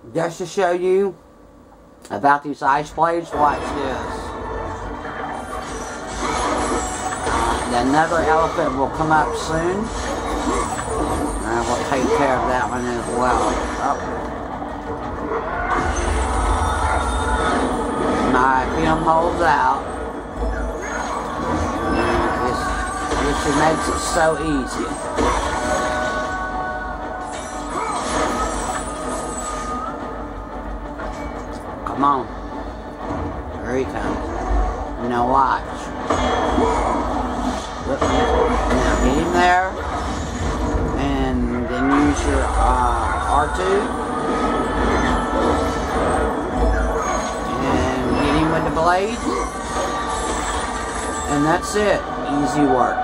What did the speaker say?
just to show you about these ice blades, watch this. Another elephant will come up soon. And we'll take care of that one as well. My film holds out. This makes it so easy. Come on. There he comes. Now watch. Look, now get him there. And then use your R2. And hit him with the blade. And that's it. Easy work.